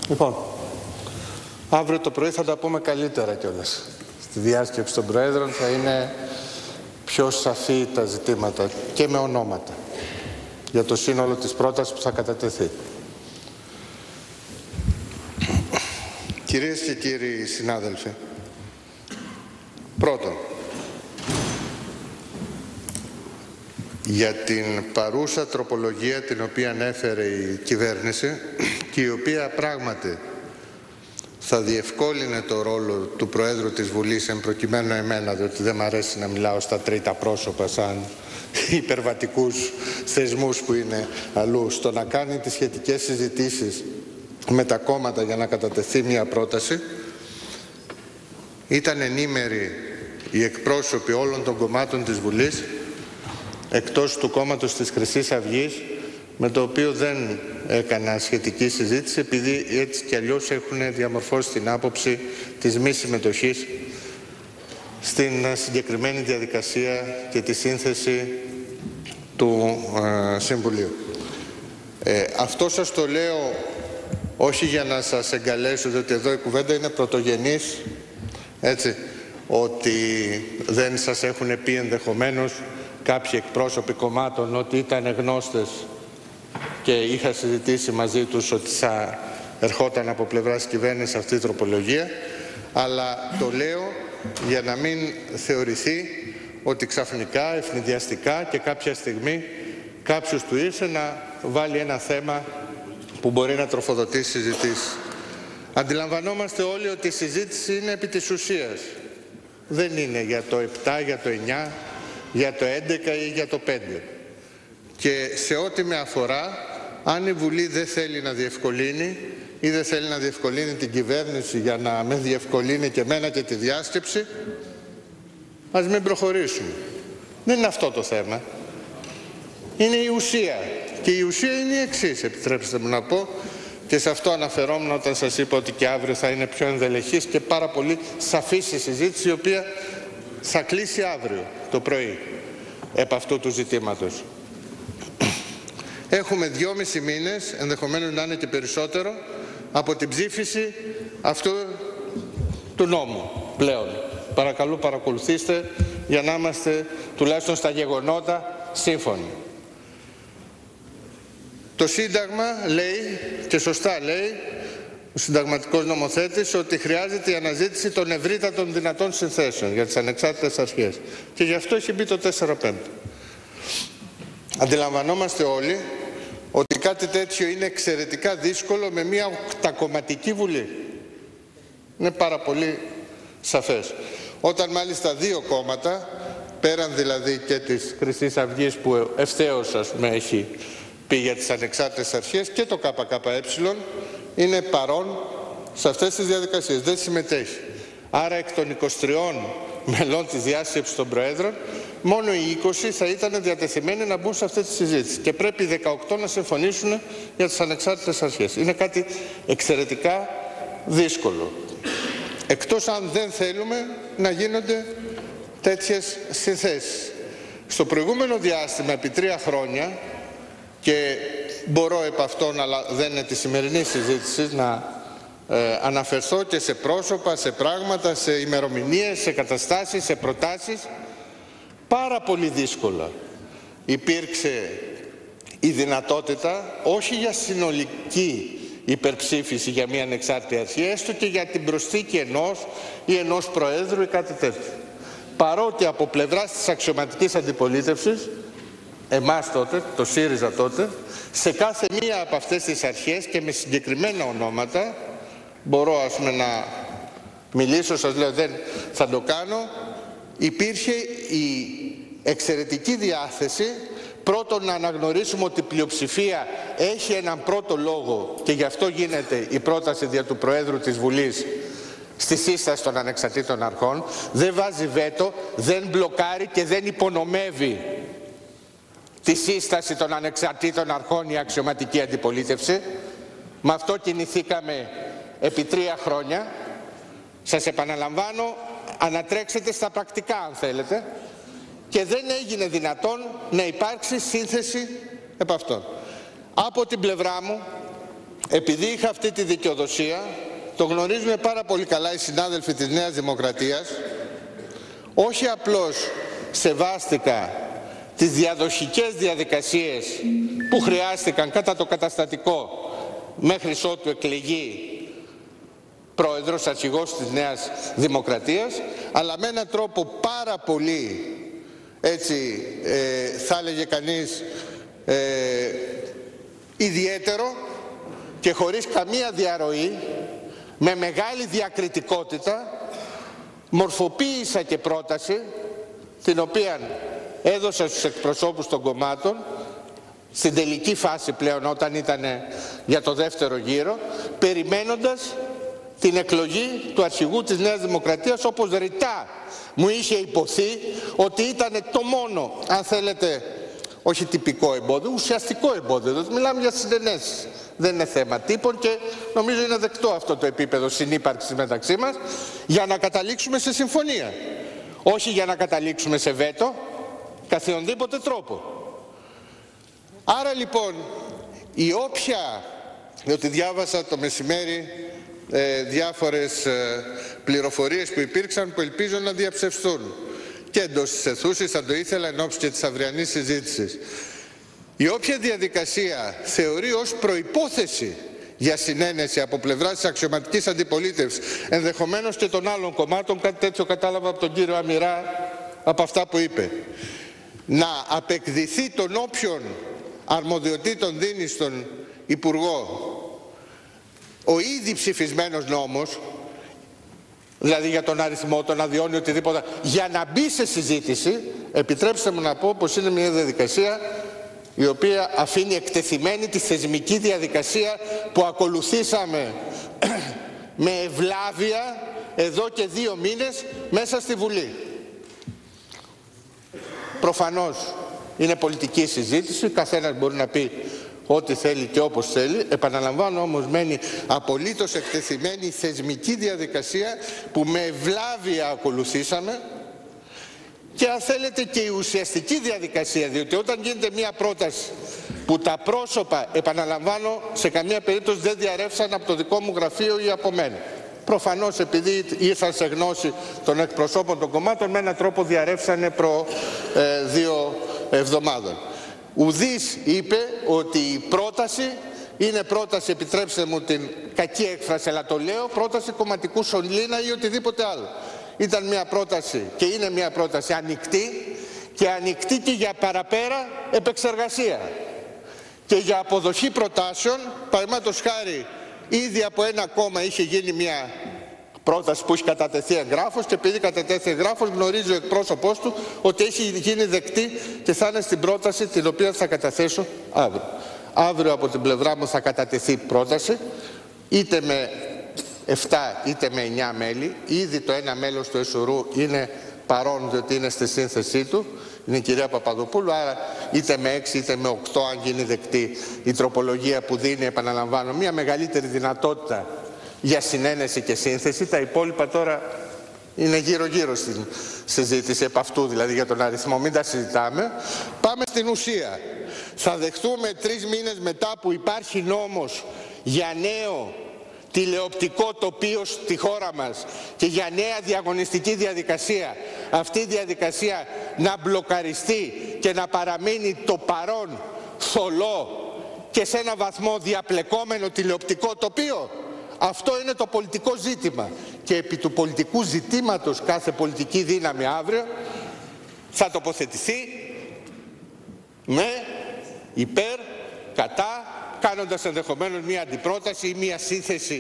Λοιπόν, αύριο το πρωί θα τα πούμε καλύτερα κιόλας. Στη διάσκεψη των Προέδρων θα είναι πιο σαφή τα ζητήματα και με ονόματα για το σύνολο της πρότασης που θα κατατεθεί. Κυρίες και κύριοι συνάδελφοι, πρώτον, για την παρούσα τροπολογία την οποία ανέφερε η κυβέρνηση και η οποία πράγματι θα διευκόλυνε το ρόλο του Προέδρου της Βουλής, εν προκειμένου εμένα, διότι δεν μ' αρέσει να μιλάω στα τρίτα πρόσωπα σαν υπερβατικούς θεσμούς που είναι αλλού, στο να κάνει τις σχετικές συζητήσεις με τα κόμματα για να κατατεθεί μια πρόταση. Ήταν ενήμεροι οι εκπρόσωποι όλων των κομμάτων της Βουλής, εκτός του κόμματος της Χρυσής Αυγής, με το οποίο δεν έκανα σχετική συζήτηση, επειδή έτσι κι αλλιώς έχουν διαμορφώσει την άποψη της μη συμμετοχής στην συγκεκριμένη διαδικασία και τη σύνθεση του Συμβουλίου. Αυτό σας το λέω όχι για να σας εγκαλέσω, διότι εδώ η κουβέντα είναι πρωτογενής, έτσι, ότι δεν σας έχουν πει ενδεχομένως κάποιοι εκπρόσωποι κομμάτων ότι ήταν γνώστες και είχα συζητήσει μαζί τους ότι θα ερχόταν από πλευράς κυβέρνησης αυτή η τροπολογία, αλλά το λέω για να μην θεωρηθεί ότι ξαφνικά, ευνηδιαστικά και κάποια στιγμή κάποιος του ήρθε να βάλει ένα θέμα που μπορεί να τροφοδοτήσει συζητήσεις. Αντιλαμβανόμαστε όλοι ότι η συζήτηση είναι επί της ουσίας. Δεν είναι για το 7, για το 9, για το 11 ή για το 5. Και σε ό,τι με αφορά, αν η Βουλή δεν θέλει να διευκολύνει ή δεν θέλει να διευκολύνει την κυβέρνηση για να με διευκολύνει και εμένα και τη διάσκεψη, ας μην προχωρήσουμε. Δεν είναι αυτό το θέμα. Είναι η ουσία. Και η ουσία είναι η εξής, επιτρέψτε μου να πω, και σε αυτό αναφερόμουν όταν σας είπα ότι και αύριο θα είναι πιο ενδελεχής και πάρα πολύ σαφής η συζήτηση, η οποία θα κλείσει αύριο το πρωί επ' αυτού του ζητήματος. Έχουμε 2,5 μήνες, ενδεχομένως να είναι και περισσότερο, από την ψήφιση αυτού του νόμου πλέον. Παρακαλώ παρακολουθήστε για να είμαστε τουλάχιστον στα γεγονότα σύμφωνοι. Το Σύνταγμα λέει, και σωστά λέει, ο συνταγματικός νομοθέτης, ότι χρειάζεται η αναζήτηση των ευρύτατων δυνατών συνθέσεων για τις ανεξάρτητες αρχές. Και γι' αυτό έχει μπει το 4/5. Αντιλαμβανόμαστε όλοι ότι κάτι τέτοιο είναι εξαιρετικά δύσκολο με μια 8κομματική Βουλή. Είναι πάρα πολύ σαφές. Όταν μάλιστα 2 κόμματα, πέραν δηλαδή και της Χρυσής Αυγής που ευθέως έχει πει για τις ανεξάρτητες αρχές, και το ΚΚΕ είναι παρόν σε αυτές τις διαδικασίες, δεν συμμετέχει. Άρα εκ των 23 μελών της διάσκεψης των Προέδρων, μόνο οι 20 θα ήταν διατεθειμένοι να μπουν σε αυτή τη συζήτηση και πρέπει οι 18 να συμφωνήσουν για τις ανεξάρτητες αρχές. Είναι κάτι εξαιρετικά δύσκολο. Εκτός αν δεν θέλουμε να γίνονται τέτοιες συνθέσεις. Στο προηγούμενο διάστημα, επί 3 χρόνια, και μπορώ επ' αυτόν, αλλά δεν είναι τη σημερινή συζήτηση, να αναφερθώ και σε πρόσωπα, σε πράγματα, σε ημερομηνίες, σε καταστάσεις, σε προτάσεις, πάρα πολύ δύσκολα υπήρξε η δυνατότητα όχι για συνολική υπερψήφιση για μια ανεξάρτητη αρχή, έστω και για την προσθήκη ενός ή ενός Προέδρου ή κάτι τέτοιο. Παρότι από πλευράς της αξιωματικής αντιπολίτευσης, εμάς τότε, το ΣΥΡΙΖΑ τότε, σε κάθε μία από αυτές τις αρχές και με συγκεκριμένα ονόματα, μπορώ ας πούμε να μιλήσω, σας λέω δεν θα το κάνω, υπήρχε η εξαιρετική διάθεση πρώτον να αναγνωρίσουμε ότι η πλειοψηφία έχει έναν πρώτο λόγο και γι' αυτό γίνεται η πρόταση δια του Προέδρου της Βουλής στη σύσταση των ανεξαρτήτων αρχών, δεν βάζει βέτο, δεν μπλοκάρει και δεν υπονομεύει τη σύσταση των ανεξαρτήτων αρχών η αξιωματική αντιπολίτευση. Με αυτό κινηθήκαμε επί 3 χρόνια. Σας επαναλαμβάνω, ανατρέξετε στα πρακτικά αν θέλετε, και δεν έγινε δυνατόν να υπάρξει σύνθεση επ' αυτών. Από την πλευρά μου επειδή είχα αυτή τη δικαιοδοσία, το γνωρίζουν πάρα πολύ καλά οι συνάδελφοι της Νέας Δημοκρατίας, όχι απλώς σεβάστηκα τις διαδοχικές διαδικασίες που χρειάστηκαν κατά το καταστατικό μέχρι ότου εκλεγεί πρόεδρος, αρχηγός της Νέας Δημοκρατίας, αλλά με έναν τρόπο πάρα πολύ, έτσι θα έλεγε κανείς, ιδιαίτερο και χωρίς καμία διαρροή, με μεγάλη διακριτικότητα, μορφοποίησα και πρόταση, την οποία έδωσα στους εκπροσώπους των κομμάτων, στην τελική φάση πλέον, όταν ήταν για το δεύτερο γύρο, περιμένοντας την εκλογή του αρχηγού της Νέας Δημοκρατίας, όπως ρητά μου είχε υποθεί ότι ήταν το μόνο, αν θέλετε, όχι τυπικό εμπόδιο, ουσιαστικό εμπόδιο. Δηλαδή μιλάμε για συνενέσεις. Δεν είναι θέμα τύπων και νομίζω είναι δεκτό αυτό το επίπεδο συνύπαρξης μεταξύ μας για να καταλήξουμε σε συμφωνία. Όχι για να καταλήξουμε σε βέτο, καθιονδήποτε τρόπο. Άρα λοιπόν, η όποια, διότι διάβασα το μεσημέρι διάφορες πληροφορίες που υπήρξαν, που ελπίζω να διαψευστούν και εντός της αιθούσης, θα το ήθελα εν ώψη και της αυριανής συζήτησης. Η όποια διαδικασία θεωρεί ως προϋπόθεση για συνένεση από πλευράς της αξιωματικής αντιπολίτευσης, ενδεχομένως και των άλλων κομμάτων, κάτι τέτοιο κατάλαβα από τον κύριο Αμυρά, από αυτά που είπε, να απεκδηθεί των όποιων αρμοδιοτήτων δίνει στον Υπουργό ο ήδη ψηφισμένος νόμος, δηλαδή για τον αριθμό, τον αδειών ή οτιδήποτε, για να μπει σε συζήτηση, επιτρέψτε μου να πω πως είναι μια διαδικασία η οποία αφήνει εκτεθειμένη τη θεσμική διαδικασία που ακολουθήσαμε με ευλάβεια εδώ και 2 μήνες μέσα στη Βουλή. Προφανώς είναι πολιτική συζήτηση, καθένας μπορεί να πει ό,τι θέλει και όπως θέλει. Επαναλαμβάνω όμως, μένει απολύτως εκτεθειμένη η θεσμική διαδικασία που με ευλάβεια ακολουθήσαμε και αν θέλετε και η ουσιαστική διαδικασία, διότι όταν γίνεται μια πρόταση που τα πρόσωπα, επαναλαμβάνω, σε καμία περίπτωση δεν διαρρεύσαν από το δικό μου γραφείο ή από μένα. Προφανώς επειδή ήρθαν σε γνώση των εκπροσώπων των κομμάτων, με έναν τρόπο διαρρεύσανε προ 2 εβδομάδων. Ουδής είπε ότι η πρόταση είναι πρόταση, επιτρέψτε μου την κακή έκφραση, αλλά το λέω, πρόταση κομματικού σωλήνα ή οτιδήποτε άλλο. Ήταν μια πρόταση και είναι μια πρόταση ανοιχτή και ανοιχτή και για παραπέρα επεξεργασία και για αποδοχή προτάσεων. Παραδείγματος χάρη, ήδη από ένα κόμμα είχε γίνει μια πρόταση που έχει κατατεθεί εγγράφος και επειδή κατατέθη εγγράφος γνωρίζει ο εκπρόσωπός του ότι έχει γίνει δεκτή και θα είναι στην πρόταση την οποία θα καταθέσω αύριο. Αύριο από την πλευρά μου θα κατατεθεί πρόταση είτε με 7 είτε με 9 μέλη. Ήδη το ένα μέλος του ΕΣΟΡΟΥ είναι παρόν διότι είναι στη σύνθεσή του, είναι η κυρία Παπαδοπούλου, άρα είτε με 6 είτε με 8 αν γίνει δεκτή η τροπολογία που δίνει, επαναλαμβάνω, μια μεγαλύτερη δυνατότητα για συνένεση και σύνθεση. Τα υπόλοιπα τώρα είναι γύρω-γύρω στην συζήτηση επ' αυτού, δηλαδή για τον αριθμό, μην τα συζητάμε. Πάμε στην ουσία. Θα δεχτούμε 3 μήνες μετά που υπάρχει νόμος για νέο τηλεοπτικό τοπίο στη χώρα μας και για νέα διαγωνιστική διαδικασία, αυτή η διαδικασία να μπλοκαριστεί και να παραμείνει το παρόν θολό και σε ένα βαθμό διαπλεκόμενο τηλεοπτικό τοπίο? Αυτό είναι το πολιτικό ζήτημα και επί του πολιτικού ζητήματος κάθε πολιτική δύναμη αύριο θα τοποθετηθεί με, υπέρ, κατά, κάνοντας ενδεχομένως μία αντιπρόταση ή μία σύνθεση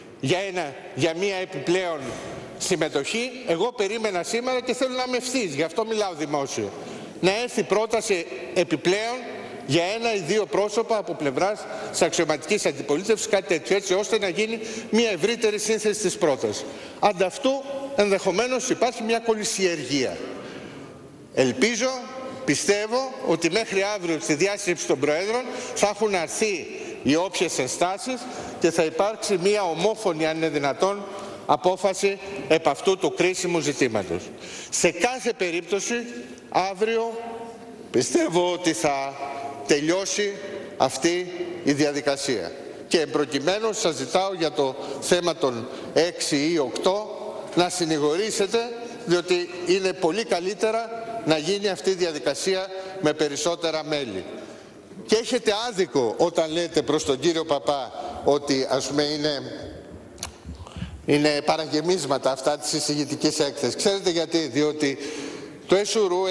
για μία επιπλέον συμμετοχή. Εγώ περίμενα σήμερα και θέλω να είμαι ευθύς, γι' αυτό μιλάω δημόσιο, να έρθει πρόταση επιπλέον για 1 ή 2 πρόσωπα από πλευράς της αξιωματικής αντιπολίτευσης, κάτι τέτοιο, έτσι ώστε να γίνει μια ευρύτερη σύνθεση της πρότασης. Ανταυτού ενδεχομένως υπάρχει μια κολυσιεργία. Ελπίζω, πιστεύω ότι μέχρι αύριο στη διάσκεψη των Προέδρων θα έχουν αρθεί οι όποιες ενστάσεις και θα υπάρξει μια ομόφωνη, αν είναι δυνατόν, απόφαση επ' αυτού του κρίσιμου ζητήματος. Σε κάθε περίπτωση αύριο πιστεύω ότι θα τελειώσει αυτή η διαδικασία. και προκειμένου σας ζητάω για το θέμα των 6 ή 8 να συνηγορήσετε, διότι είναι πολύ καλύτερα να γίνει αυτή η διαδικασία με περισσότερα μέλη. Και έχετε άδικο όταν λέτε προς τον κύριο Παπά ότι ας πούμε είναι παραγεμίσματα αυτά της εισηγητικής έκθεσης. Ξέρετε γιατί? Διότι το ΕΣΟΥΡΟΥ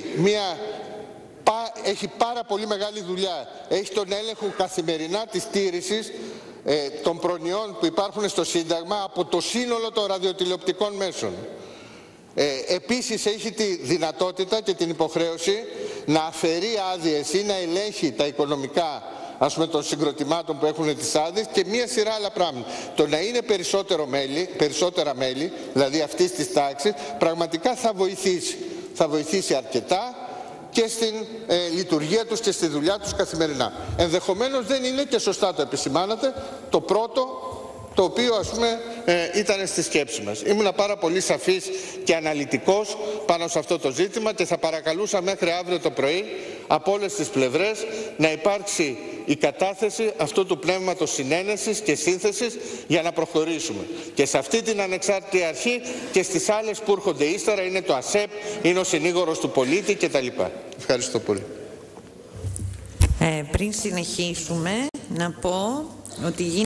έχει πάρα πολύ μεγάλη δουλειά. Έχει τον έλεγχο καθημερινά της τήρησης των προνοιών που υπάρχουν στο Σύνταγμα από το σύνολο των ραδιοτηλεοπτικών μέσων. Επίσης έχει τη δυνατότητα και την υποχρέωση να αφαιρεί άδειες ή να ελέγχει τα οικονομικά των συγκροτημάτων που έχουν τις άδειες και μία σειρά άλλα πράγματα. Το να είναι περισσότερα μέλη, δηλαδή αυτής της τάξης, πραγματικά θα βοηθήσει αρκετά και στην λειτουργία τους και στη δουλειά τους καθημερινά. Ενδεχομένως δεν είναι, και σωστά το επισημάνατε, το πρώτο το οποίο ήταν στη σκέψη μας. Ήμουνα πάρα πολύ σαφής και αναλυτικός πάνω σε αυτό το ζήτημα και θα παρακαλούσα μέχρι αύριο το πρωί από όλες τις πλευρές να υπάρξει η κατάθεση αυτού του πνεύματος συνένεσης και σύνθεσης για να προχωρήσουμε. Και σε αυτή την ανεξάρτητη αρχή και στις άλλες που έρχονται ύστερα, είναι το ΑΣΕΠ, είναι ο συνήγορος του πολίτη κτλ. Ευχαριστώ πολύ. Πριν συνεχίσουμε, να πω ότι